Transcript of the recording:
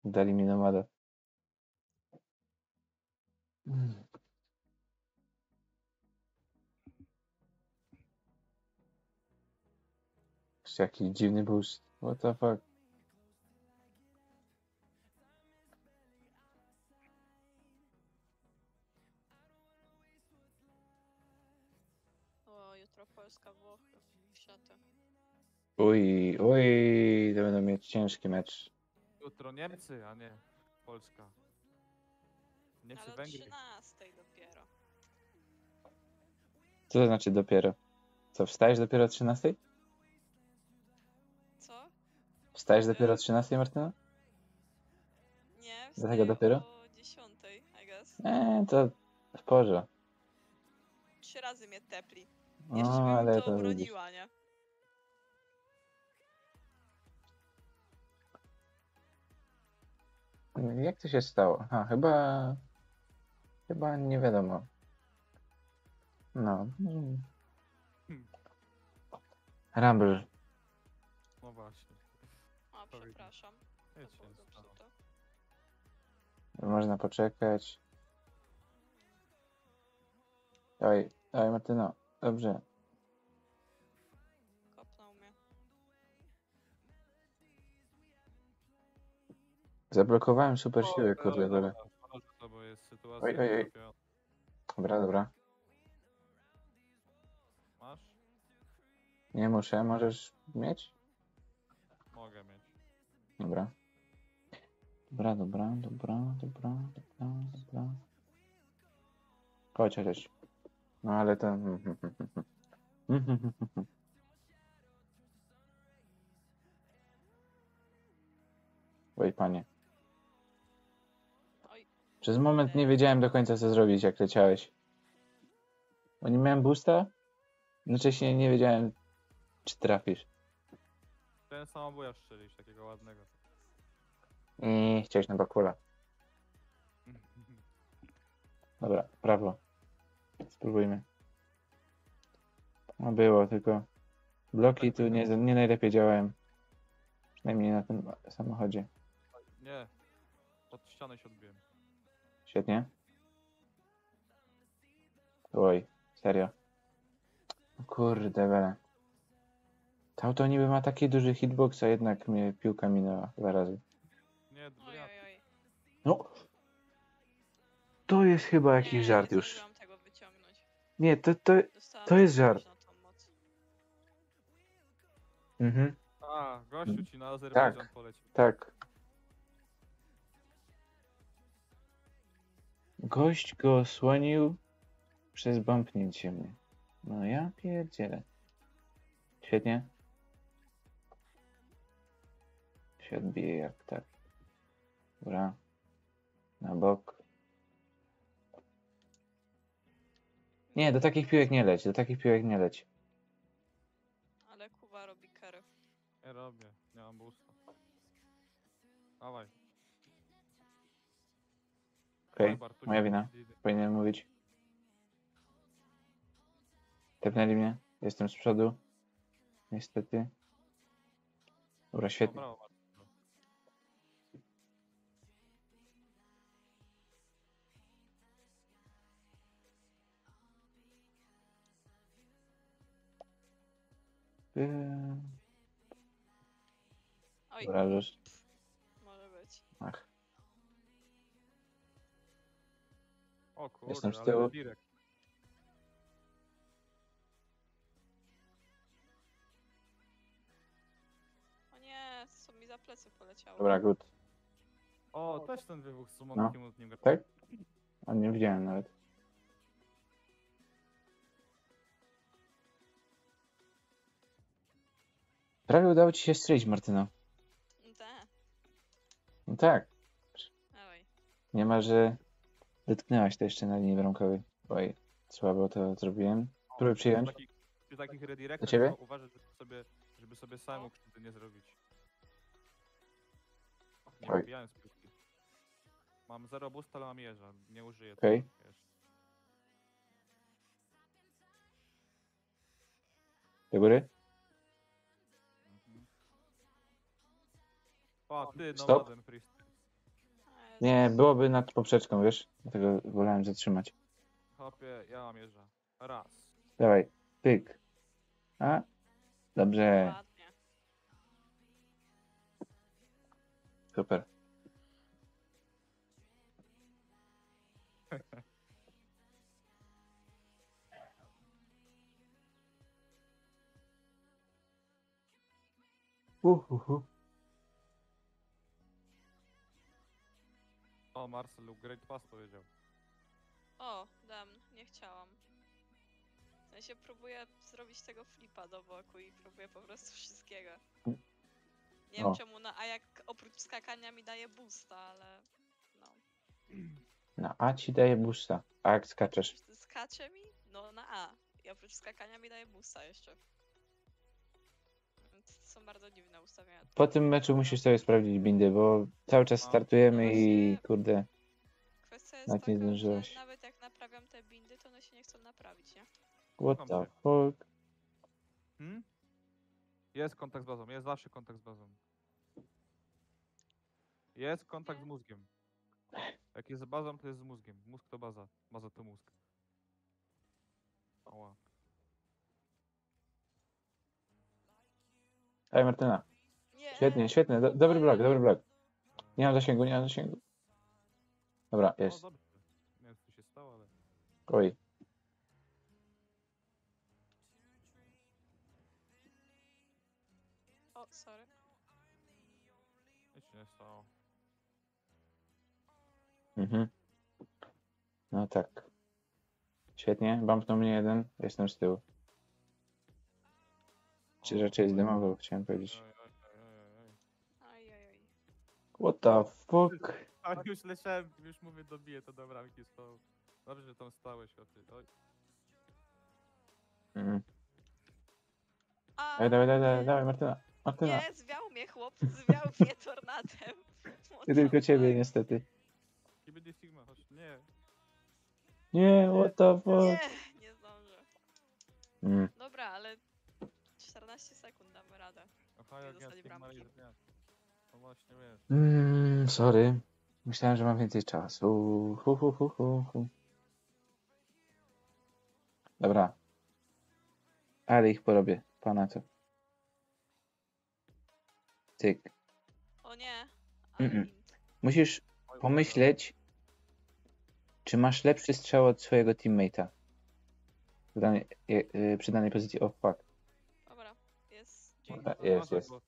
Dali mi nomada. Jakiś dziwny boost. What the fuck? O, jutro Polska, Włochy. Siaty. Uj, to będą mieć ciężki mecz. Jutro Niemcy, a nie Polska. Niemcy, Ale o Węgry. 13 dopiero. Co to znaczy dopiero? Co, wstajesz dopiero o 13? Co? Wstajesz dopiero o 13, Martyna? Nie, Dlatego wstaję dopiero? o 10, I guess. To w porze. 3 razy mnie tepli. O, Jeszcze bym ale to to widzisz. obroniła, nie? Jak to się stało? Chyba nie wiadomo. No. Rumble. No właśnie. A, przepraszam. To Nic się było nie stało. zepsute. Można poczekać. Dawaj, Martyno. Dobrze. Kopnął mnie. Zablokowałem super siłę, kurde, dole. To bo jest sytuacja. Oj. Dobra. Masz? Nie muszę, możesz mieć? Mogę mieć. Dobra. Chodź. No ale to... Oj, panie. Oj. Przez moment nie wiedziałem do końca, co zrobić, jak leciałeś. Bo nie miałem boosta. Jednocześnie nie wiedziałem, czy trafisz. Ten samobuja strzelić, takiego ładnego. I chciałeś na bakula. Dobra, prawo. Spróbujmy. No było, tylko bloki tu nie najlepiej działają. Przynajmniej na tym samochodzie. Nie. Od ściany się odbiłem. Świetnie. Oj, serio. Kurde bele. To auto niby ma taki duży hitbox, a jednak mnie piłka minęła 2 razy. Nie, ja. Oj. No. To jest chyba jakiś Nie, żart nie już. zdążyłam tego wyciągnąć. Nie, Dostałam to jest za żart. późno tą moc. Mhm. A, gościu ci na Azerbejdżan polecił. Tak. Gość go osłonił przez bumpnięcie mnie. No ja pierdzielę. Świetnie. Się odbije jak tak. Dobra. Na bok. Nie, do takich piłek nie leć. Ale Kuba robi kary. Nie robię, nie mam boosta. Dawaj. Okej, moja wina. Powinienem mówić. Tepnęli mnie. Jestem z przodu. Niestety. Dobra, świetnie. Brawo, Marcin. Oj, Dobra, już. może być. Ach. O kurde, Jestem z ale tyłu. direkt. O nie, co mi za plecy poleciało. Dobra, good. O, też ten wybuch z Monakiem od nim. Tak? A nie widziałem nawet. Prawie udało ci się strzelić, Martyno. No tak. Dawaj. Nie ma, że dotknęłaś to jeszcze na linii bramkowej. Oj, słabo to zrobiłem. Próbuję przyjąć. Przy takich redirectach Do ciebie? trzeba uważać, żeby sobie samemu krzywdy nie zrobić. Nie Oj. wbijałem z piłki. Mam 0 boosta, ale mam jeża. Nie użyję Okej. tego jeszcze. Do góry? Mhm. O, ty, Stop. nomadem, Priest. Nie, byłoby nad poprzeczką, wiesz? Dlatego wolałem zatrzymać. Hopie, ja mam jeżdża. Raz. Dawaj, pyk. A? Dobrze, Ładnie. super. Uhuhu. O, Marcel Great Pass powiedział. O, dam, nie chciałam. W sensie próbuję zrobić tego flipa do boku i próbuję po prostu wszystkiego. Nie wiem O. czemu a jak oprócz skakania mi daje boosta, ale no. Na A ci daje boosta. A jak skaczesz? Skacze mi? No na A. I oprócz skakania mi daje boosta jeszcze. Więc to są bardzo dziwne ustawienia. Po tym meczu musisz sobie sprawdzić bindy, bo cały czas No. startujemy No i właśnie. kurde, Kwestia jest nawet nie taka, zdążyłaś. że nawet jak naprawiam te bindy, to one się nie chcą naprawić, nie? what the fuck? Hmm? Jest kontakt z bazą, jest zawsze kontakt z bazą. Jest kontakt z mózgiem. Jak jest z bazą, to jest z mózgiem. Mózg to baza. Baza to mózg. Oła. Ej Martyna, Nie! świetnie, świetnie, dobry blok, dobry blok. Nie mam zasięgu, nie mam zasięgu. Dobra, No jest. dobrze. Nie wiem co się stało, ale... Oj. O, sorry. Nic się nie stało. Mhm. No tak. Świetnie, bumpnął mnie jeden, jestem z tyłu. Czy raczej zdymował, chciałem powiedzieć. Oj, oj, oj, oj, oj. Ajajaj. What the fuck? A już leciałem, już mówię dobiję to do bramki stał. Dobrze, że tam stałeś, Oj. Mhm. A, Dawaj, dawaj, dawaj, nie. dawaj Martyna. Martyna, Nie, zwiał mnie chłop, zwiał mnie tornadem. What nie the tylko ciebie fuck? niestety. I będzie Sigma, chodź. Nie. Nie, what the Nie, fuck? nie zdążę. Mm. Dobra, ale 14 sekund damy radę. Aha, jak ja dostali Sigma bramki. nie. No właśnie, wiesz. Sorry. Myślałem, że mam więcej czasu. Hu. Dobra. Ale ich porobię. Pana co? Tyk. O nie. Ale Mm-mm. wind. Musisz Oj, pomyśleć, czy masz lepszy strzał od swojego teammate'a. Przy danej pozycji. O, fuck. Dobra, jest. Dobra, Dziękuję. jest. Go.